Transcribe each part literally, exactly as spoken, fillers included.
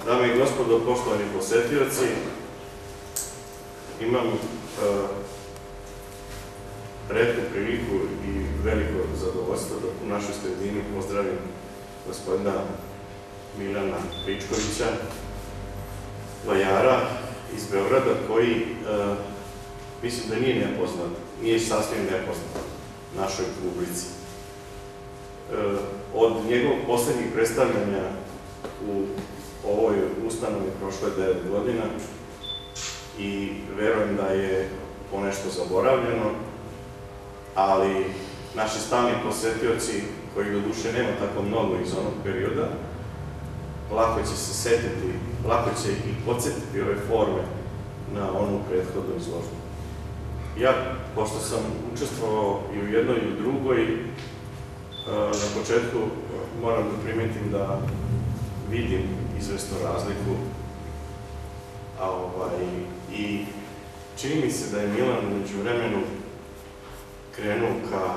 Dame i gospodo, poštovani posetioci, imam retku priliku i veliko zadovoljstvo da u našoj sredini pozdravim gospodina Milana Kričkovića, vajara iz Beograda, koji mislim da nije nepoznat, nije sasvim nepoznat našoj publici. Od njegovog poslednjih predstavljanja u ovoj ustanovi prošlo je devet godina i verujem da je ponešto zaboravljeno, ali naši stalni posetioci, koji do duše nema tako mnogo iz onog perioda, lako će se setiti, lako će i podsjetiti ove forme na onu prethodnu izložbu. Ja, pošto sam učestvovao i u jednoj i u drugoj, na početku moram da primetim da vidim izvesnu razliku i čini mi se da je Milan među vremenu krenuo ka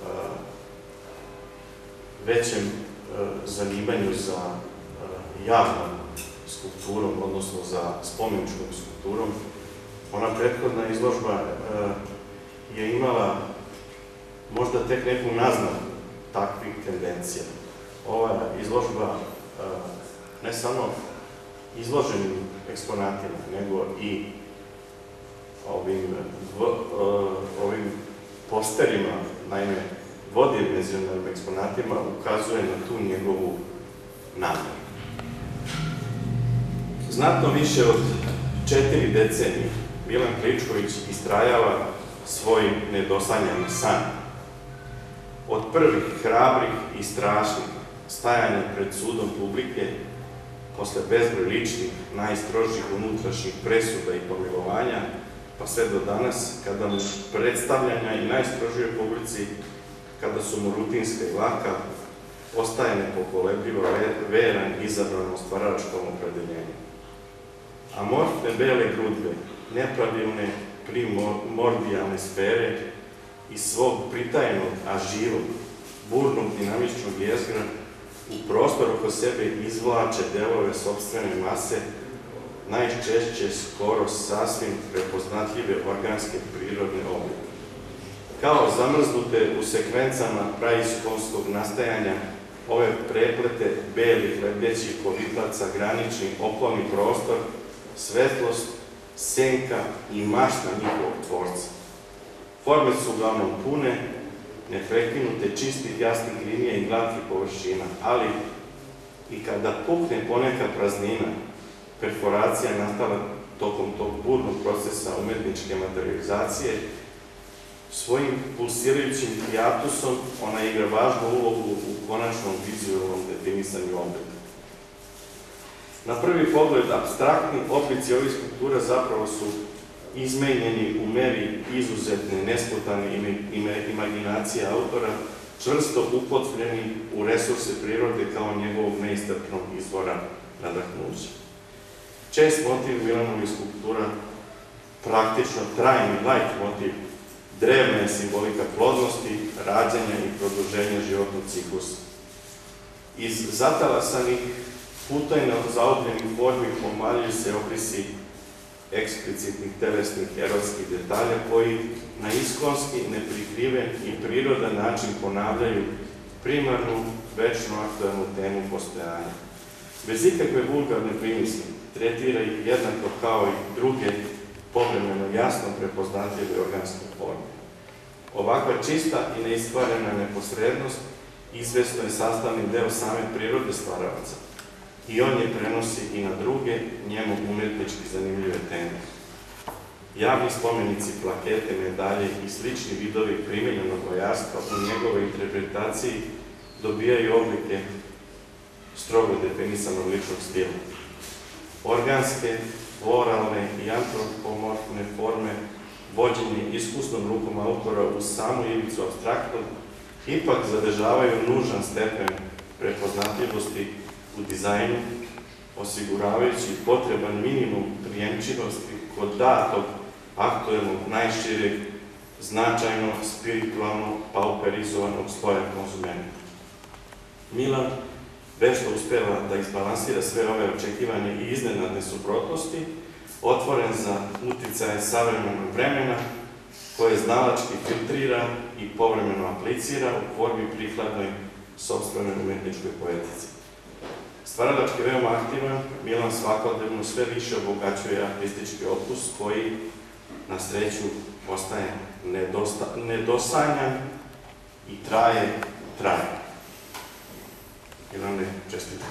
većem zanimanju za javnom skulpturom, odnosno za spomeničkom skulpturom. Ona prethodna izložba je imala možda tek neku naznaku takvih tendencija. Ova izložba ne samo izloženim eksponatima, nego i ovim posterima, naime dvodimenzionalnim eksponatima, ukazuje na tu njegovu nameru. Znatno više od četiri decenije Milan Kričković istrajava svoj nedosanjani san. Od prvih hrabrih i strašnih stajanja pred sudom publike, posle bezbroj ličnih, najstrožih unutrašnjih presuda i pomilovanja, pa sve do danas, kada mu predstavljanja i najstrožije publici, kada su mu rutinska i laka, ostaje nepokolebljivo veran izabranom stvaračkom opredeljenju. Amorfne bele grudve, nepravilne primordijalne sfere iz svog pritajenog, a živog, burnog, dinamičnog jezgra u prostor oko sebe izvlače delove sopstvene mase, najčešće skoro sasvim prepoznatljive organske prirodne oblike. Kao zamrznute u sekvencama praiskonskog nastajanja, ove preplete belih lebdećih povitlaca, granični okolni prostor, svetlost, senka i mašta njihovog tvorca. Forme su uglavnom pune, neprekinute, čistih, jasnih linija i glatkih površina, ali i kada pukne poneka praznina, perforacija nastala tokom tog burnog procesa umetničke materializacije, svojim pulsirajućim hiatusom ona igra važnu ulogu u konačnom vizualnom definisanju oblika. Na prvi pogled, apstraktni oblici ovih skulptura zapravo su izmenjeni u meri izuzetne, nesputane imaginacije autora, čvrsto upotrebljeni u resurse prirode kao njegovog neistrpnog izvora nadahnuća. Čest motiv Milanovih skulptura, praktično trajni lajt motiv, drevna je simbolika plodnosti, rađanja i produženja životnog ciklusa. Iz zatalasanih, putajno zaobljenih formi pomaljuju se obrisi eksplicitnih telesnih erotskih detalja koji na iskonski, neprikriven i prirodan način ponavljaju primarnu, večno aktuelnu temu postojanja. Bez ikakve vulgarne primisli, tretira ih jednako kao i druge povremeno jasno prepoznatljive organske forme. Ovakva čista i neistvarena neposrednost izvesno je sastavni deo same prirode stvaravaca i on je prenosi i na druge, njemu umetnički zanimljive teme. Javni spomenici, plakete, medalje i slični vidovi primenjenog vajarstva u njegovoj interpretaciji dobijaju oblike strogo definisanog ličnog stila. Organske, floralne i antropomorfne forme, vođenje iskusnom rukom autora uz samu ivicu apstraktnog, ipak zadržavaju nužan stepen prepoznatljivosti u dizajnu, osiguravajući potreban minimum prijemčivosti kod datog, aktuelnog, najšireg, značajno, spiritualno, pauperizovanog sloja konzumenta. Milan vešto uspeva da izbalansira sve ove očekivanje i iznenadne suprotnosti, otvoren za uticaje savremenog vremena, koje znalački filtrira i povremeno aplicira u formi prikladnoj sopstvenoj umetničkoj poetici. Stvaralački veoma aktivan, Milan svakodnevno sve više obogaćuje artistički opus koji, na sreću, ostaje nedosanjan i traje, traje. Milane, čestitam.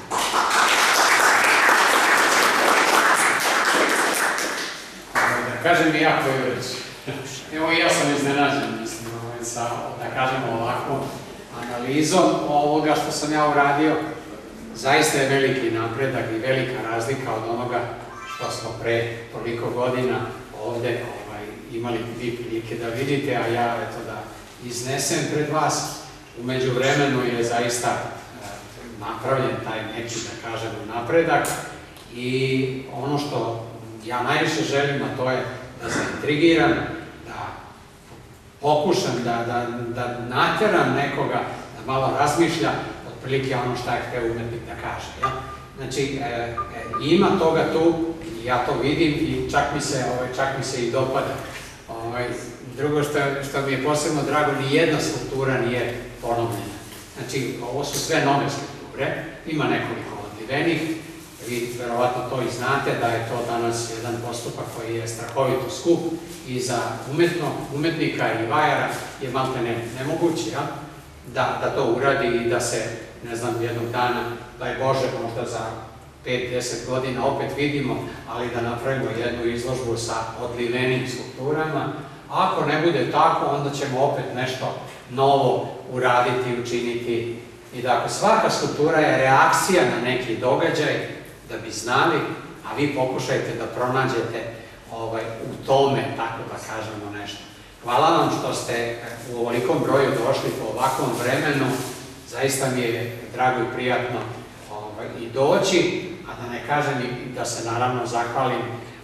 Da kažem i ja koju reći. Evo i ja sam iznenađen, mislim, sa, da kažemo ovakvom analizom ovoga što sam ja uradio. Zaista je veliki napredak i velika razlika od onoga što smo pre toliko godina ovde imali vi prilike da vidite, a ja eto da iznesem pred vas. U međuvremenu je zaista napravljen taj neki, da kažemo, napredak i ono što ja najviše želim, a to je da se intrigiram, da pokušam da nateram nekoga da malo razmišlja otprilike ono šta je hteo umetnik da kaže. Znači, ima toga tu, ja to vidim i čak mi se i dopada. Drugo što mi je posebno drago, ni jedna skulptura nije ponovljena. Znači, ovo su sve nove skulpture, ima nekoliko odlivenih, vi verovatno to i znate da je to danas jedan postupak koji je strahovito skup i za umetnika i vajara je maltene nemoguće da to uradi i da se, ne znam, jednog dana, daj Bože, možda za pet do deset godina opet vidimo, ali da napravimo jednu izložbu sa odlivenim skulpturama. Ako ne bude tako, onda ćemo opet nešto novo uraditi, učiniti. I da ako svaka skulptura je reakcija na neki događaj, da bi znali, a vi pokušajte da pronađete u tome, tako da kažemo nešto. Hvala vam što ste u ovolikom broju došli po ovakvom vremenu. Zaista mi je drago i prijatno i doći, a da ne kažem i da se naravno zahvalim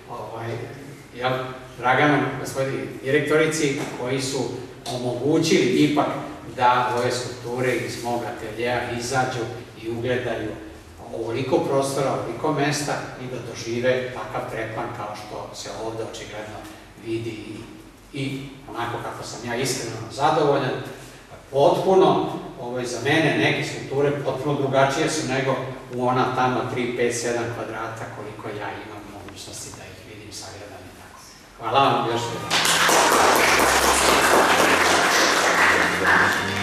Draganu, gospodini direktorici, koji su omogućili ipak da ove skulpture iz mog ateljeja izađu i ugledaju ovoliko prostora, ovoliko mesta i da dožive takav tretman kao što se ovde očigledno vidi i onako kako sam ja iskreno zadovoljan. Potpuno, za mene neke skulpture potpuno drugačije su nego u ona tamo tri, pet, sedam kvadrata koliko ja imam mogućnosti da ih vidim, sagledam i tako. Hvala vam još jednom.